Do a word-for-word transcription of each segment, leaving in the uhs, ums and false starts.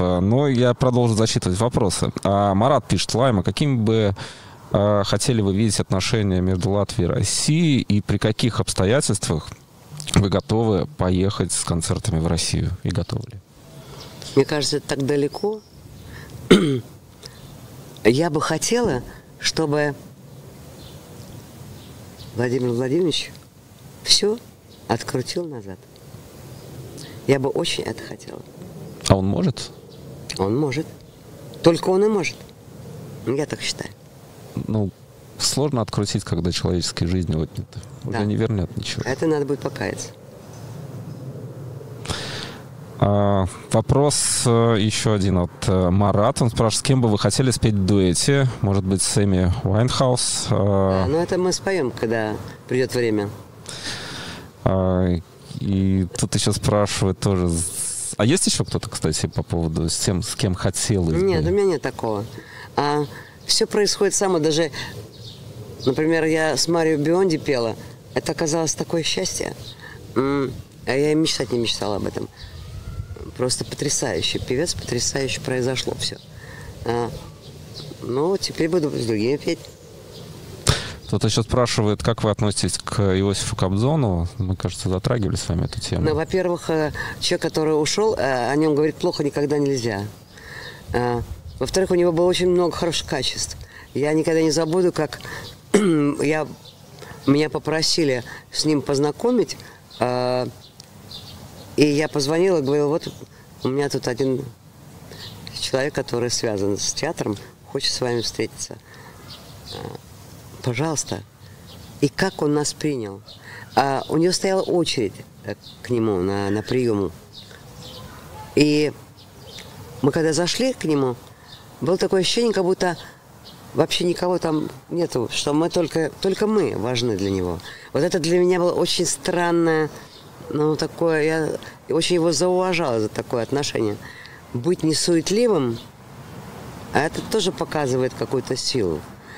Но я продолжу зачитывать вопросы. А Марат пишет: Лайма, какими бы а, хотели вы видеть отношения между Латвией и Россией, и при каких обстоятельствах вы готовы поехать с концертами в Россию? И готовы ли? Мне кажется, это так далеко. Я бы хотела, чтобы Владимир Владимирович все открутил назад. Я бы очень это хотела. А он может? Он может. Только он и может. Я так считаю. Ну, сложно открутить, когда человеческие жизни отняты. Уже Да. не вернет ничего. Это надо будет покаяться. А, вопрос а, еще один от а, Марата. Он спрашивает, с кем бы вы хотели спеть в дуэте? Может быть, с Эми Уайнхаус? А, А, ну, это мы споем, когда придет время. а, и тут еще спрашивают тоже. А есть еще кто-то, кстати, по поводу с тем, с кем хотелось бы? Нет, у меня нет такого. А, все происходит само. Даже, например, я с Марио Бионди пела. Это оказалось такое счастье. М- А я и мечтать не мечтала об этом. Просто потрясающий певец, потрясающе произошло все. А, ну, теперь буду с другими петь. Кто-то еще спрашивает, как вы относитесь к Иосифу Кобзону? Мы, кажется, затрагивали с вами эту тему. Ну, во-первых, э, человек, который ушел, э, о нем говорить плохо никогда нельзя. А, во-вторых, у него было очень много хороших качеств. Я никогда не забуду, как я, меня попросили с ним познакомить, э, и я позвонила и говорила, вот у меня тут один человек, который связан с театром, хочет с вами встретиться. Пожалуйста. И как он нас принял. А у него стояла очередь к нему на, на приему. И мы когда зашли к нему, было такое ощущение, как будто вообще никого там нету, что мы только, только мы важны для него. Вот это для меня было очень странное, ну, такое, я очень его зауважала за такое отношение. Быть несуетливым, а это тоже показывает какую-то силу.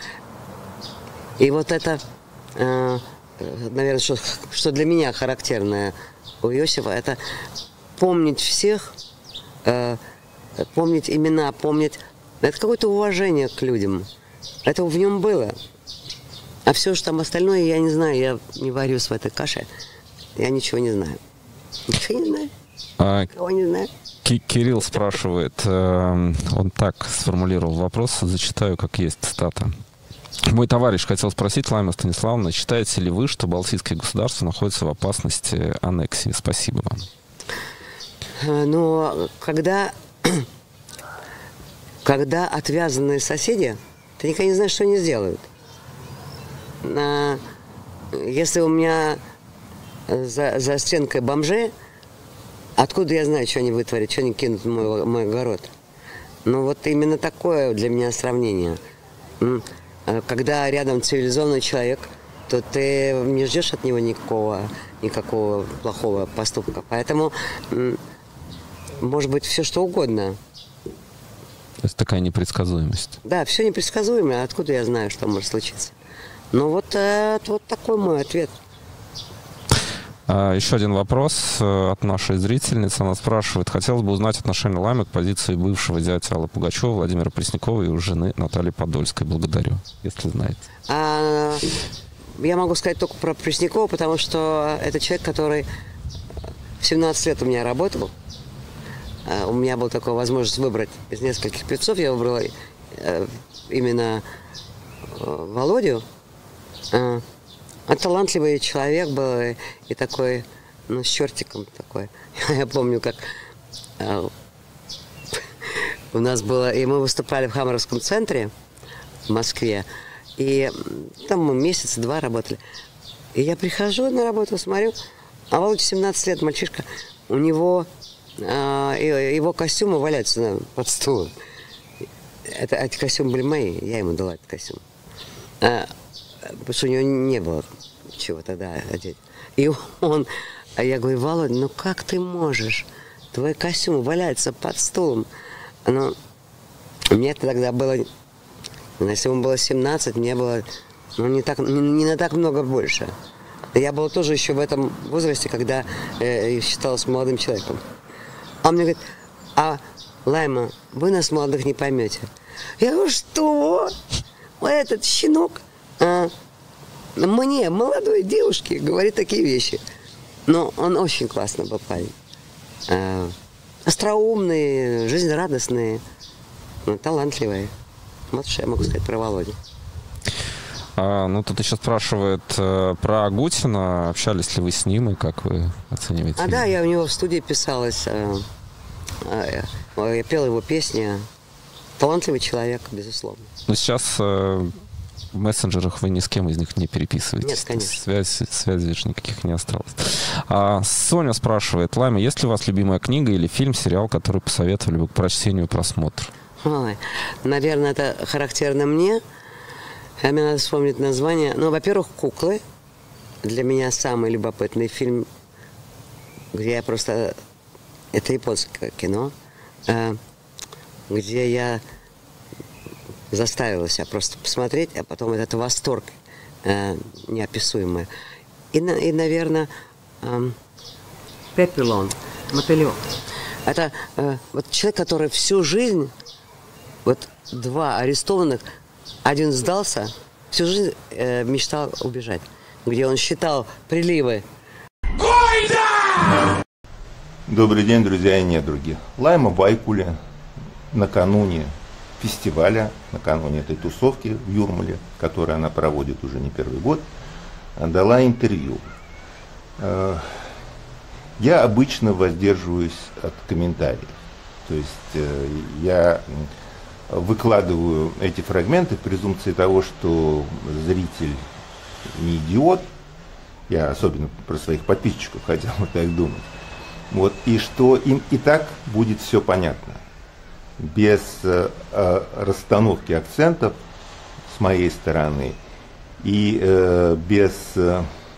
И вот это, э, наверное, что, что для меня характерное у Иосифа, это помнить всех, э, помнить имена, помнить... Это какое-то уважение к людям. Это в нем было. А все, что там остальное, я не знаю, я не варюсь в этой каше. Я ничего не знаю. Ничего не знаю. А, Кого не знаю. Ки- Кирилл спрашивает, э, он так сформулировал вопрос, зачитаю, как есть цитата. Мой товарищ хотел спросить, Лайма Станиславовна, считаете ли вы, что балтийские государства находятся в опасности аннексии? Спасибо вам. Но когда, когда отвязанные соседи, ты никогда не знаешь, что они сделают. Если у меня за, за стенкой бомжи, откуда я знаю, что они вытворят, что они кинут в мой, мой огород? Ну вот именно такое для меня сравнение. Когда рядом цивилизованный человек, то ты не ждешь от него никакого, никакого плохого поступка. Поэтому может быть все что угодно. То есть такая непредсказуемость. Да, все непредсказуемо. Откуда я знаю, что может случиться? Ну вот, э, вот такой мой ответ. А, еще один вопрос от нашей зрительницы. Она спрашивает, хотелось бы узнать отношение Лаймы к позиции бывшего зятя Аллы Пугачевой, Владимира Преснякова и его жены Натальи Подольской. Благодарю, если знаете. А, я могу сказать только про Преснякова, потому что это человек, который в семнадцать лет у меня работал. А, у меня была такая возможность выбрать из нескольких певцов. Я выбрала э, именно э, Володю. А, Он талантливый человек был и, и такой, ну, с чертиком такой. Я помню, как э, у нас было, и мы выступали в Хамаровском центре в Москве, и там мы месяц-два работали. И я прихожу на работу, смотрю, а Володя семнадцать лет, мальчишка, у него, э, его костюмы валяются под стулом. Это, эти костюмы были мои, я ему дала этот костюм. А, потому что у него не было чего тогда одеть. И он, а я говорю, Володя, ну как ты можешь? Твой костюм валяется под стулом. Ну, мне тогда было, если ему было семнадцать, мне было, ну, не, так, не, не на так много больше. Я была тоже еще в этом возрасте, когда э, считалась молодым человеком. А он мне говорит, а Лайма, вы нас, молодых, не поймете. Я говорю, что? Этот щенок а, мне, молодой девушке, говорит такие вещи. Но он очень классный был парень. А, остроумный, жизнерадостный, ну, талантливый. Вот что я могу сказать про Володю. А, ну, тут еще спрашивает э, про Агутина. Общались ли вы с ним и как вы оцениваете? А, да, я у него в студии писалась. Э, э, я пела его песни. Талантливый человек, безусловно. Ну, сейчас э, в мессенджерах вы ни с кем из них не переписываетесь. Нет, конечно. Связь, связи же никаких не осталось. А, Соня спрашивает, Лайма, есть ли у вас любимая книга или фильм, сериал, который посоветовали бы к прочтению и просмотру? Ой, наверное, это характерно мне. А мне надо вспомнить название. Ну, во-первых, «Куклы». Для меня самый любопытный фильм, где я просто... Это японское кино, где я заставила себя просто посмотреть, а потом этот восторг неописуемый. И, и наверное, «Пепелон», «Мотылек». Это вот человек, который всю жизнь... Вот два арестованных... Один сдался, всю жизнь э, мечтал убежать, где он считал приливы. Добрый день, друзья и недруги. Лайма Вайкуле накануне фестиваля, накануне этой тусовки в Юрмале, которую она проводит уже не первый год, дала интервью. Я обычно воздерживаюсь от комментариев. То есть я... выкладываю эти фрагменты в презумпции того, что зритель не идиот, я особенно про своих подписчиков хотел бы так думать, вот, и что им и так будет все понятно, без э, расстановки акцентов с моей стороны и э, без, э,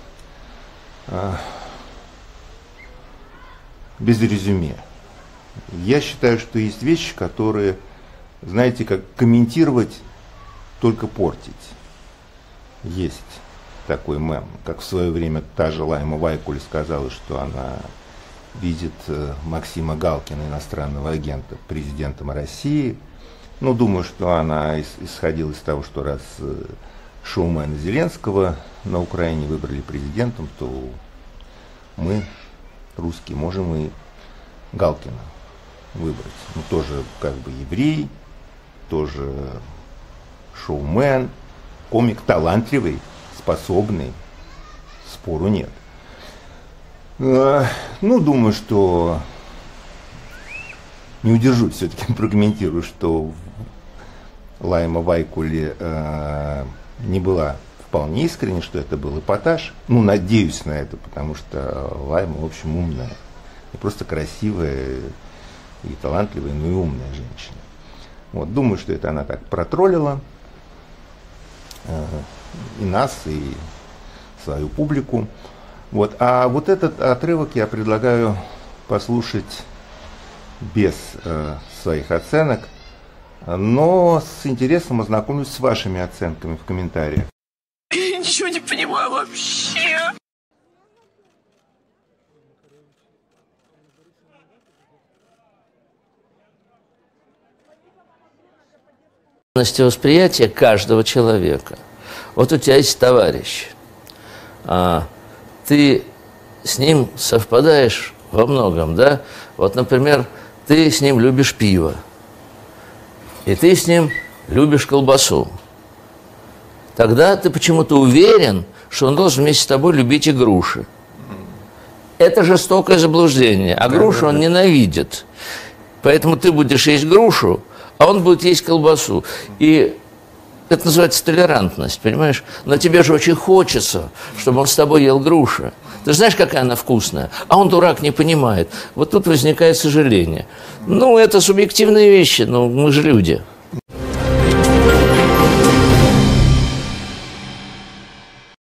без резюме. Я считаю, что есть вещи, которые... Знаете, как комментировать, только портить. Есть такой мем, как в свое время та же Лайма Вайкуле сказала, что она видит Максима Галкина, иностранного агента, президентом России. Ну, думаю, что она исходила из того, что раз шоумена Зеленского на Украине выбрали президентом, то мы, русские, можем и Галкина выбрать. Ну, тоже как бы еврей, тоже шоумен, комик талантливый, способный, спору нет. Ну, думаю, что не удержусь, все-таки прокомментирую, что Лайма Вайкуле э, не была вполне искренне, что это был эпатаж. Ну, надеюсь на это, потому что Лайма, в общем, умная. Не просто красивая и талантливая, но и умная женщина. Вот, думаю, что это она так протроллила э, и нас, и свою публику. Вот. А вот этот отрывок я предлагаю послушать без э, своих оценок, но с интересом ознакомлюсь с вашими оценками в комментариях. Я ничего не понимаю вообще. Восприятие каждого человека. Вот у тебя есть товарищ, а, ты с ним совпадаешь во многом, да? Вот, например, ты с ним любишь пиво, и ты с ним любишь колбасу. Тогда ты почему-то уверен, что он должен вместе с тобой любить и груши. Это жестокое заблуждение, а грушу он ненавидит. Поэтому ты будешь есть грушу, а он будет есть колбасу. И это называется толерантность, понимаешь? Но тебе же очень хочется, чтобы он с тобой ел груши. Ты же знаешь, какая она вкусная? А он, дурак, не понимает. Вот тут возникает сожаление. Ну, это субъективные вещи, но мы же люди.